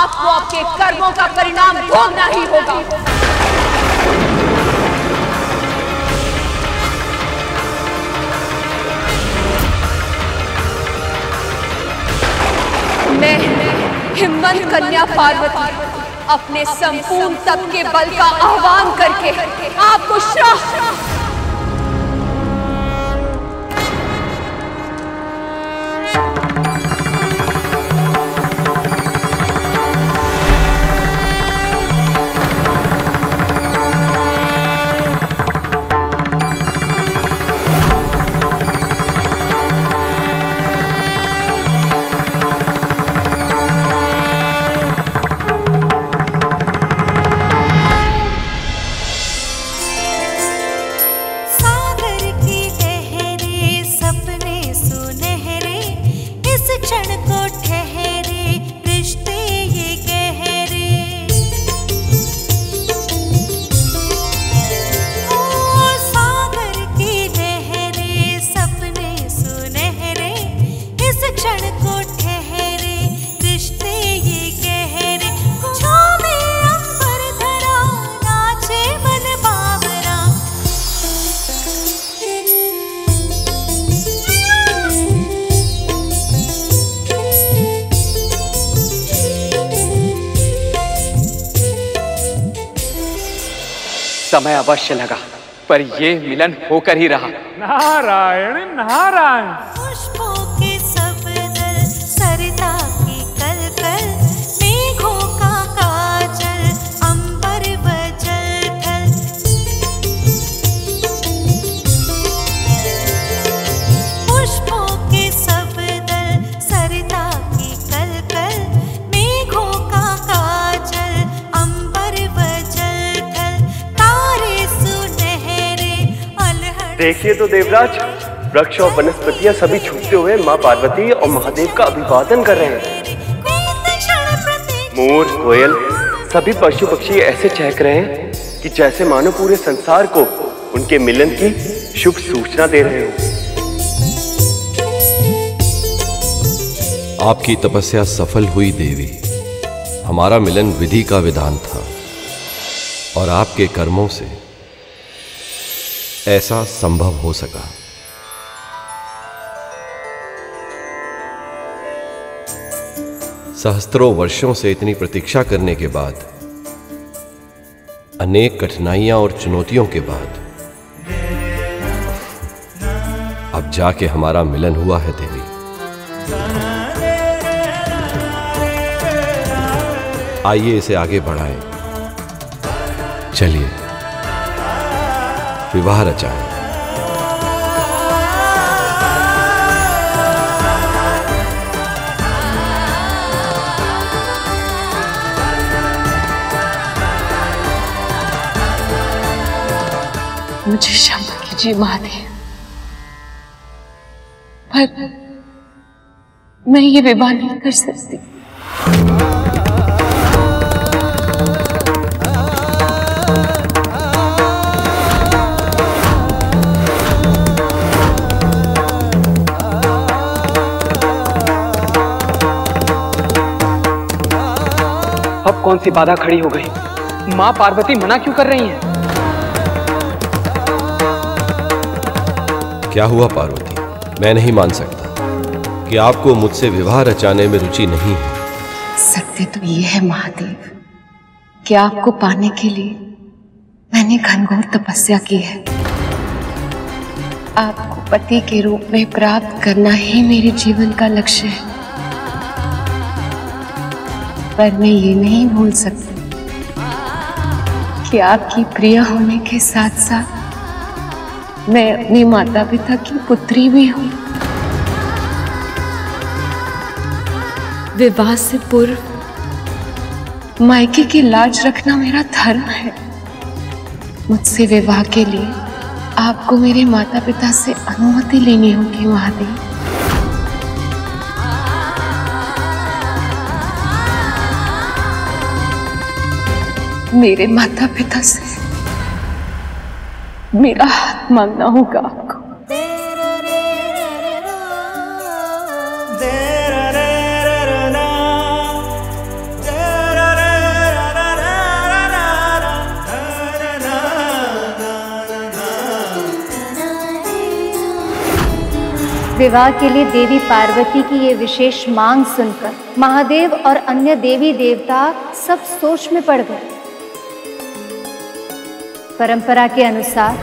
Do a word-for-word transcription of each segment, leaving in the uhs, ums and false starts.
आपको आपके कर्मों का परिणाम भोगना ही होगा। मैं हिम्मत कन्या पार्वती अपने संपूर्ण तप के बल का आह्वान करके आपको श्राप समय अवश्य लगा, पर ये मिलन होकर ही रहा। नारायण नारायण। पुष्पों के सब दल, सरिता की कलकल, मेघों का काजल, अंबर व जल थल। पुष्पों के सब दल, सरिता की कलकल, मेघों का काजल, अंबर व जल थल। तारे सुनहरे अलहड़। देखिए तो देवराज, वृक्ष और वनस्पतियां सभी छूटते हुए माँ पार्वती और महादेव का अभिवादन कर रहे हैं। मोर, कोयल, सभी पशु पक्षी ऐसे चहक रहे हैं कि जैसे मानो पूरे संसार को उनके मिलन की शुभ सूचना दे रहे हो। आपकी तपस्या सफल हुई देवी। हमारा मिलन विधि का विधान था और आपके कर्मों से ऐसा संभव हो सका। सहस्त्रों वर्षों से इतनी प्रतीक्षा करने के बाद, अनेक कठिनाइयां और चुनौतियों के बाद अब जाके हमारा मिलन हुआ है देवी। आइए इसे आगे बढ़ाएं। चलिए विवाह रचाएं। मुझे क्षमा कीजिए महादेव, पर मैं ये विवाह नहीं कर सकती। अब कौन सी बाधा खड़ी हो गई? माँ पार्वती मना क्यों कर रही हैं? क्या हुआ पार्वती? मैं नहीं मान सकता कि आपको मुझसे विवाह रचाने में रुचि नहीं है। सत्य तो ये है महादेव कि आपको पाने के लिए मैंने घनघोर तपस्या की है। आपको पति के रूप में प्राप्त करना ही मेरे जीवन का लक्ष्य है। पर मैं ये नहीं भूल सकती कि आपकी प्रिय होने के साथ साथ मैं अपने माता पिता की पुत्री भी हूँ। विवाह से पूर्व मायके की लाज रखना मेरा धर्म है। मुझसे विवाह के लिए आपको मेरे माता पिता से अनुमति लेनी होगी महादेव। मेरे माता पिता से मेरा हाथ मांगना होगा आपको। विवाह के लिए देवी पार्वती की ये विशेष मांग सुनकर महादेव और अन्य देवी देवता सब सोच में पड़ गए। परंपरा के अनुसार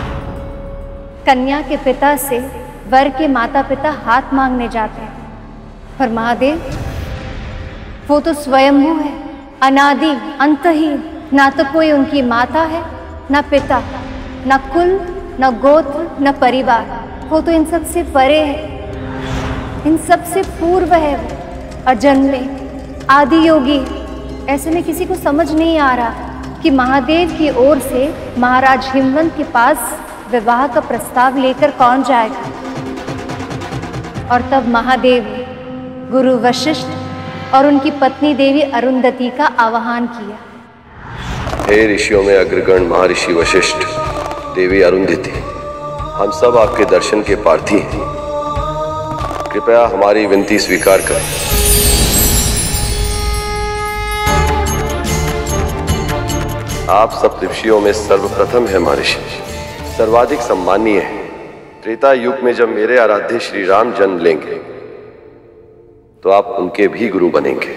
कन्या के पिता से वर के माता पिता हाथ मांगने जाते हैं, पर महादेव वो तो स्वयंभू है, अनादि अंतहीन, ना तो कोई उनकी माता है, ना पिता, ना कुल, ना गोत्र, ना परिवार। वो तो इन सब से परे है, इन सब से पूर्व है, वो अजन्मे आदि योगी। ऐसे में किसी को समझ नहीं आ रहा कि महादेव की ओर से महाराज हिमवंत के पास विवाह का प्रस्ताव लेकर कौन जाएगा। और तब महादेव गुरु वशिष्ठ और उनकी पत्नी देवी अरुंधति का आवाहन किया। हे ऋषियों में अग्रगण महर्षि वशिष्ठ, देवी अरुंधति, हम सब आपके दर्शन के प्रार्थी हैं। कृपया हमारी विनती स्वीकार करें। आप सब ऋषियों में सर्वप्रथम है महर्षि, सर्वाधिक सम्मानीय है। त्रेता युग में जब मेरे आराध्य श्री राम जन्म लेंगे तो आप उनके भी गुरु बनेंगे।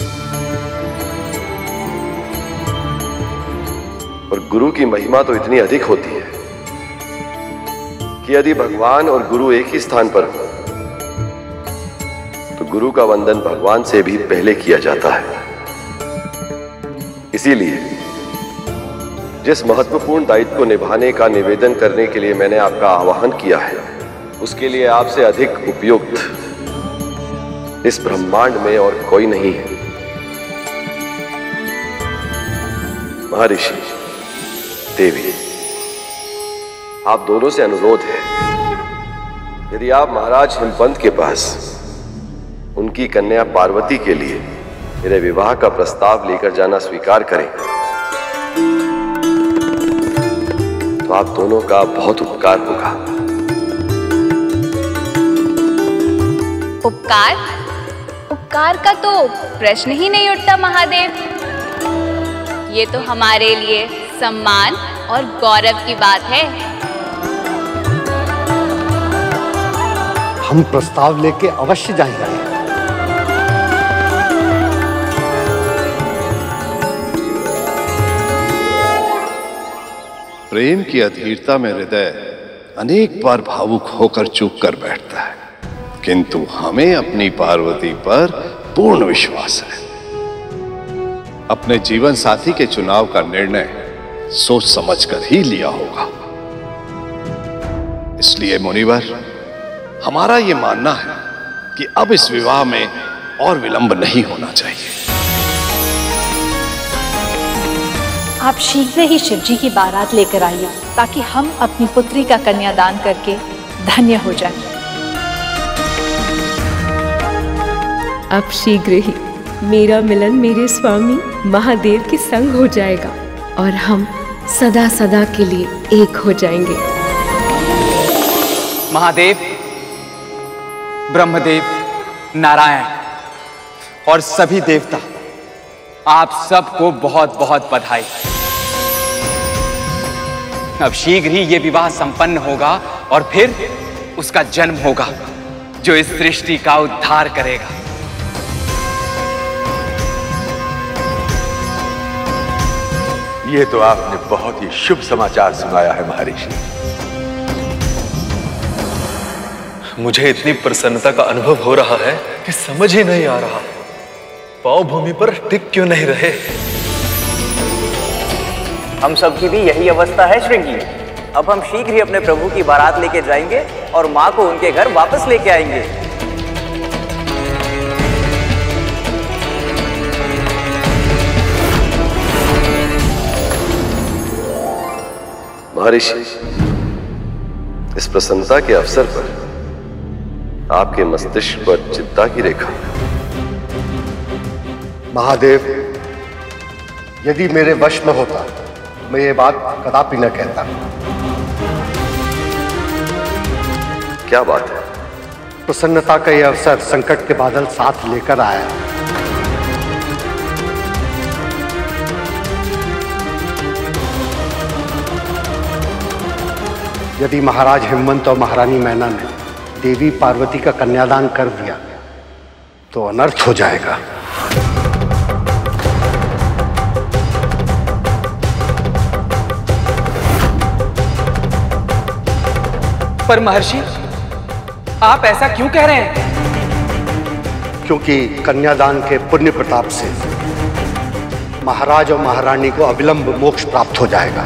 और गुरु की महिमा तो इतनी अधिक होती है कि यदि भगवान और गुरु एक ही स्थान पर हो तो गुरु का वंदन भगवान से भी पहले किया जाता है। इसीलिए जिस महत्वपूर्ण दायित्व को निभाने का निवेदन करने के लिए मैंने आपका आह्वान किया है, उसके लिए आपसे अधिक उपयुक्त इस ब्रह्मांड में और कोई नहीं है। महर्षि, देवी, आप दोनों से अनुरोध है, यदि आप महाराज हिमवंत के पास उनकी कन्या पार्वती के लिए मेरे विवाह का प्रस्ताव लेकर जाना स्वीकार करें तो आप दोनों का बहुत उपकार होगा। उपकार? उपकार का तो प्रश्न ही नहीं उठता महादेव। ये तो हमारे लिए सम्मान और गौरव की बात है। हम प्रस्ताव लेके अवश्य जाएंगे। प्रेम की अधीरता में हृदय अनेक बार भावुक होकर चुप कर बैठता है, किंतु हमें अपनी पार्वती पर पूर्ण विश्वास है। अपने जीवन साथी के चुनाव का निर्णय सोच समझकर ही लिया होगा। इसलिए मुनिवर, हमारा यह मानना है कि अब इस विवाह में और विलंब नहीं होना चाहिए। आप शीघ्र ही शिवजी की बारात लेकर आइए ताकि हम अपनी पुत्री का कन्यादान करके धन्य हो जाएं। अब शीघ्र ही मेरा मिलन मेरे स्वामी महादेव के संग हो जाएगा और हम सदा सदा के लिए एक हो जाएंगे। महादेव, ब्रह्मदेव, नारायण और सभी देवता, आप सबको बहुत बहुत बधाई। अब शीघ्र ही यह विवाह संपन्न होगा और फिर उसका जन्म होगा जो इस सृष्टि का उद्धार करेगा। ये तो आपने बहुत ही शुभ समाचार सुनाया है महर्षि। मुझे इतनी प्रसन्नता का अनुभव हो रहा है कि समझ ही नहीं आ रहा पाव भूमि पर टिक क्यों नहीं रहे। हम सबकी भी यही अवस्था है श्रृंगी। अब हम शीघ्र ही अपने प्रभु की बारात लेके जाएंगे और माँ को उनके घर वापस लेके आएंगे। महर्षि, इस प्रसन्नता के अवसर पर आपके मस्तिष्क पर चिंता की रेखा। महादेव, यदि मेरे वश में होता मैं ये बात कदापि न कहता। क्या बात है? प्रसन्नता का यह अवसर संकट के बादल साथ लेकर आया। यदि महाराज हिमवंत और महारानी मैना ने देवी पार्वती का कन्यादान कर दिया तो अनर्थ हो जाएगा। पर महर्षि, आप ऐसा क्यों कह रहे हैं? क्योंकि कन्यादान के पुण्य प्रताप से महाराज और महारानी को अविलंब मोक्ष प्राप्त हो जाएगा।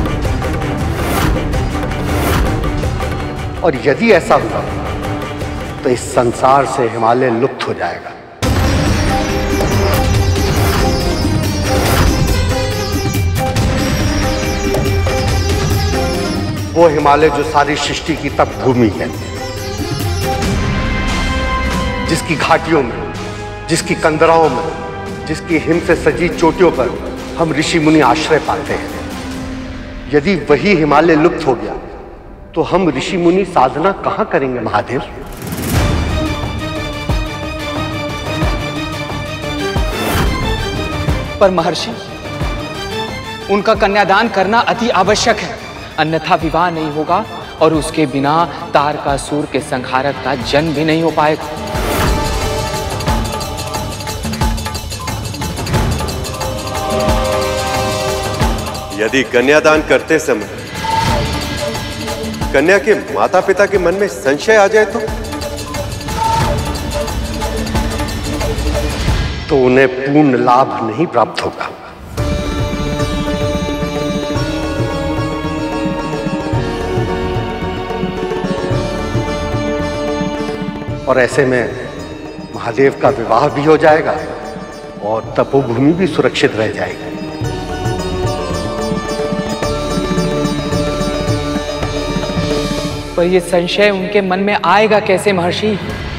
और यदि ऐसा हुआ तो इस संसार से हिमालय लुप्त हो जाएगा। वो हिमालय जो सारी सृष्टि की तप भूमि है, जिसकी घाटियों में, जिसकी कंदराओं में, जिसकी हिम से सजी चोटियों पर हम ऋषि मुनि आश्रय पाते हैं। यदि वही हिमालय लुप्त हो गया तो हम ऋषि मुनि साधना कहां करेंगे महादेव? पर महर्षि, उनका कन्यादान करना अति आवश्यक है, अन्यथा विवाह नहीं होगा और उसके बिना तारकासुर के संहारक का जन्म भी नहीं हो पाएगा। यदि कन्यादान करते समय कन्या के माता पिता के मन में संशय आ जाए तो तो उन्हें पूर्ण लाभ नहीं प्राप्त होगा। और ऐसे में महादेव का विवाह भी हो जाएगा और तपोभूमि भी सुरक्षित रह जाएगी। पर ये संशय उनके मन में आएगा कैसे महर्षि?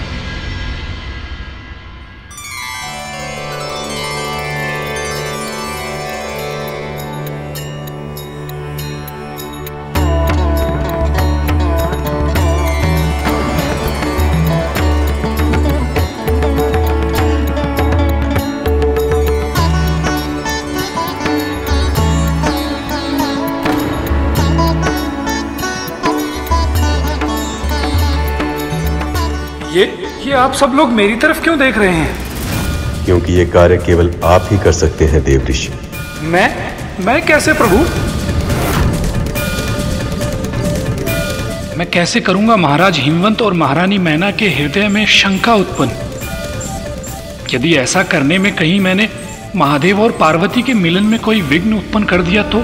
ये ये आप सब लोग मेरी तरफ क्यों देख रहे हैं? क्योंकि ये कार्य केवल आप ही कर सकते हैं देव ऋषि। मैं मैं कैसे प्रभु? मैं कैसे करूंगा महाराज हिमवंत और महारानी मैना के हृदय में शंका उत्पन्न? यदि ऐसा करने में कहीं मैंने महादेव और पार्वती के मिलन में कोई विघ्न उत्पन्न कर दिया तो?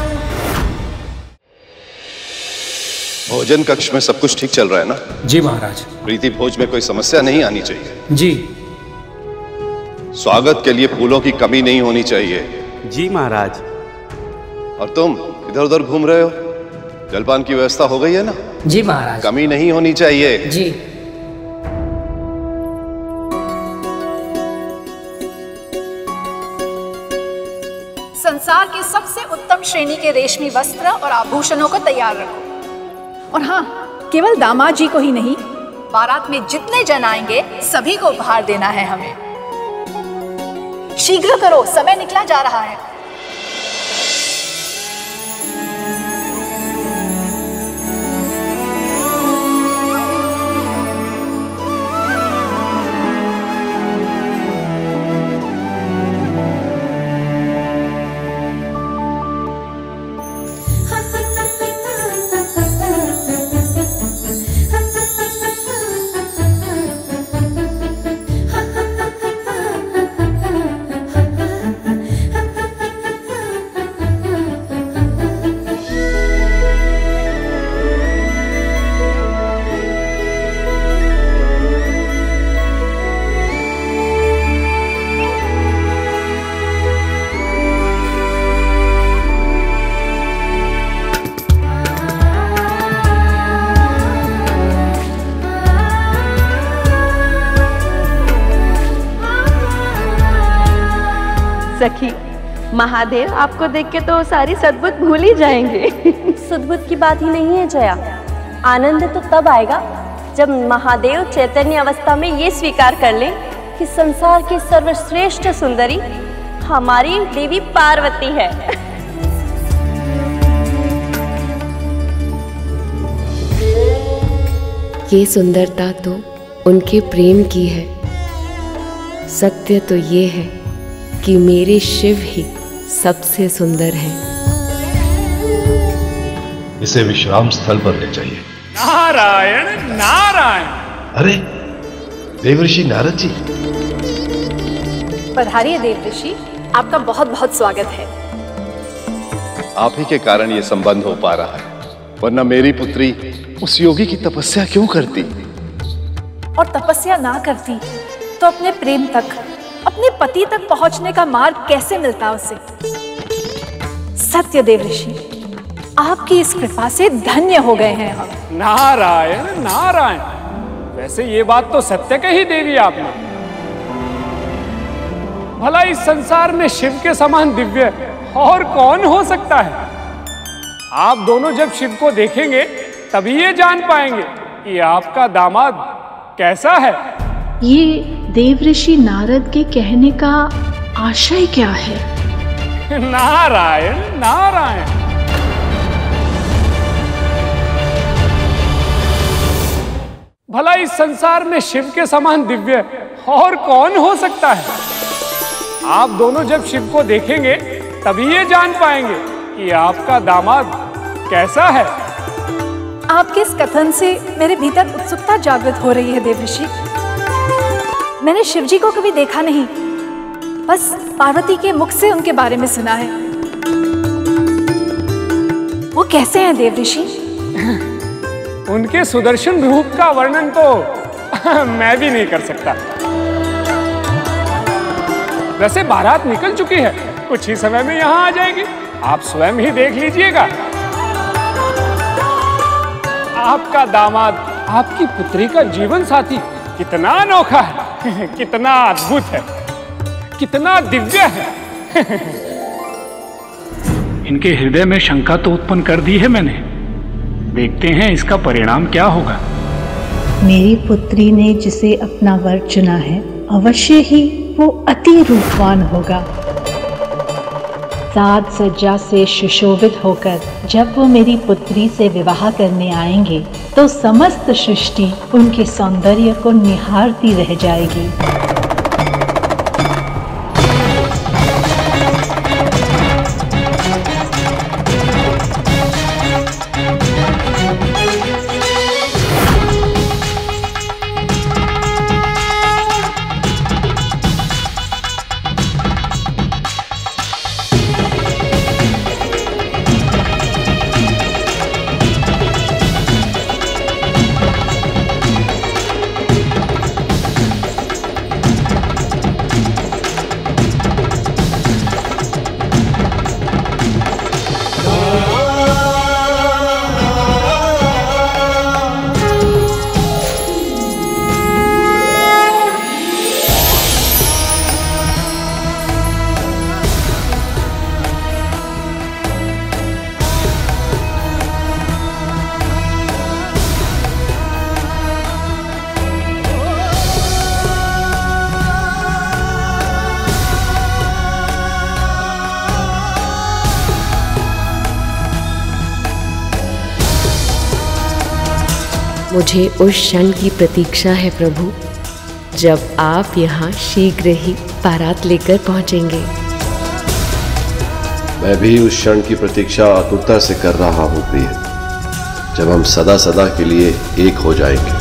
भोजन कक्ष में सब कुछ ठीक चल रहा है ना? जी महाराज। प्रीति भोज में कोई समस्या नहीं आनी चाहिए। जी। स्वागत के लिए फूलों की कमी नहीं होनी चाहिए। जी महाराज। और तुम इधर उधर घूम रहे हो, जलपान की व्यवस्था हो गई है ना? जी महाराज। कमी नहीं होनी चाहिए। जी। संसार के सबसे उत्तम श्रेणी के रेशमी वस्त्र और आभूषणों को तैयार रखो। और हाँ, केवल दामाद जी को ही नहीं, बारात में जितने जन आएंगे सभी को उपहार देना है हमें। शीघ्र करो, समय निकला जा रहा है। सखी, महादेव आपको देख के तो सारी सद्बुद्ध भूल ही जाएंगे। सद्बुद्ध की बात ही नहीं है जया, आनंद तो तब आएगा जब महादेव चैतन्य अवस्था में ये स्वीकार कर ले कि संसार की सर्वश्रेष्ठ सुंदरी हमारी देवी पार्वती है। ये सुंदरता तो उनके प्रेम की है। सत्य तो ये है कि मेरे शिव ही सबसे सुंदर हैं। इसे विश्राम स्थल पर ले जाइए। नारायण नारायण। अरे देवऋषि नारद जी। पधारिए देवऋषि, आपका बहुत बहुत स्वागत है। आप ही के कारण ये संबंध हो पा रहा है, वरना मेरी पुत्री उस योगी की तपस्या क्यों करती? और तपस्या ना करती तो अपने प्रेम तक, अपने पति तक पहुंचने का मार्ग कैसे मिलता उसे? सत्य देवऋषि, आपकी इस कृपा से धन्य हो गए हैं हम। नारायण नारायण। वैसे ये बात तो सत्य कही देवी आपने। भला इस संसार में शिव के समान दिव्य और कौन हो सकता है? आप दोनों जब शिव को देखेंगे तभी ये जान पाएंगे कि आपका दामाद कैसा है। ये देवऋषि नारद के कहने का आशय क्या है? नारायण नारायण। भला इस संसार में शिव के समान दिव्य और कौन हो सकता है? आप दोनों जब शिव को देखेंगे तभी ये जान पाएंगे कि आपका दामाद कैसा है। आपके इस कथन से मेरे भीतर उत्सुकता जागृत हो रही है देवऋषि। मैंने शिवजी को कभी देखा नहीं, बस पार्वती के मुख से उनके बारे में सुना है। वो कैसे हैं देवऋषि? उनके सुदर्शन रूप का वर्णन तो मैं भी नहीं कर सकता। वैसे बारात निकल चुकी है, कुछ ही समय में यहाँ आ जाएगी। आप स्वयं ही देख लीजिएगा। आपका दामाद, आपकी पुत्री का जीवन साथी कितना अनोखा है, कितना अद्भुत है, कितना दिव्य है। इनके हृदय में शंका तो उत्पन्न कर दी है मैंने। देखते हैं इसका परिणाम क्या होगा। मेरी पुत्री ने जिसे अपना वर चुना है, अवश्य ही वो अति रूपवान होगा। साज सज्जा से सुशोभित होकर जब वो मेरी पुत्री से विवाह करने आएंगे तो समस्त सृष्टि उनके सौंदर्य को निहारती रह जाएगी। मुझे उस क्षण की प्रतीक्षा है प्रभु, जब आप यहाँ शीघ्र ही बारात लेकर पहुँचेंगे। मैं भी उस क्षण की प्रतीक्षा आतुरता से कर रहा हूँ प्रिय, जब हम सदा सदा के लिए एक हो जाएंगे।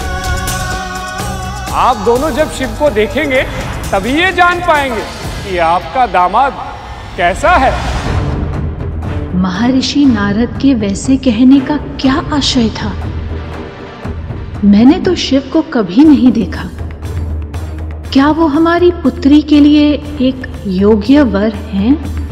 आप दोनों जब शिव को देखेंगे तभी ये जान पाएंगे कि आपका दामाद कैसा है। महर्षि नारद के वैसे कहने का क्या आशय था? मैंने तो शिव को कभी नहीं देखा। क्या वो हमारी पुत्री के लिए एक योग्य वर हैं?